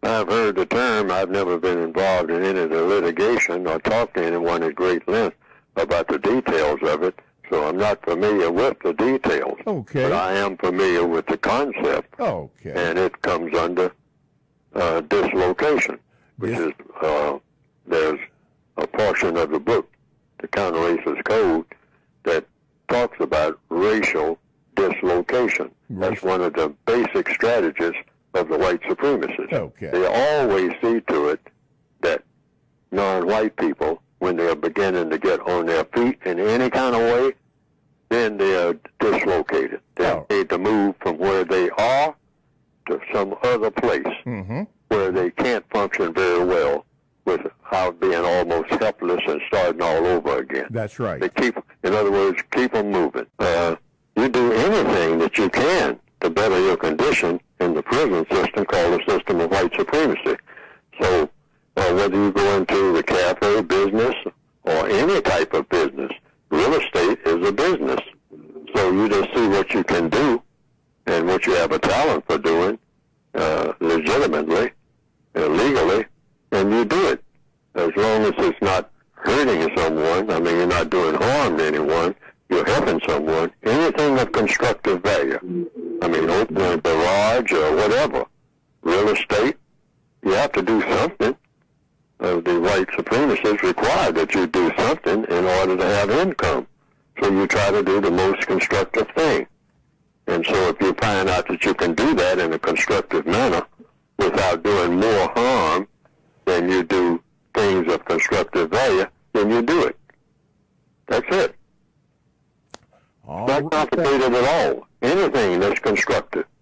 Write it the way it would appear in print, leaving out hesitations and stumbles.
I've heard the term. I've never been involved in any of the litigation or talked to anyone at great length about the details of it, so I'm not familiar with the details. Okay. But I am familiar with the concept. Okay. And it comes under dislocation, which is, there's a portion of the book, the Counter-Racist Code, that talks about racial dislocation. That's one of the basic strategies of the white supremacists. Okay. They always see to it that non-white people, when they're beginning to get on their feet in any kind of way, then they're dislocated. They need to move from where they are to some other place where they can't function very well without being almost helpless and starting all over again. That's right. They keep, in other words, keep them moving. You do anything that you can to better your condition in the prison system called the system of white supremacy. So whether you go into the cafe business or any type of business, real estate is a business. So you just see what you can do and what you have a talent for doing legitimately, legally, and you do it. As long as it's not hurting someone, I mean, you're not doing harm to anyone, you're helping someone, anything of constructive value. I mean, opening a garage or whatever, real estate, you have to do something. The white supremacists require that you do something in order to have income. So you try to do the most constructive thing. And so if you find out that you can do that in a constructive manner without doing more harm than you do things of constructive value, then you do it. That's it. Not complicated at all. Anything that's constructive.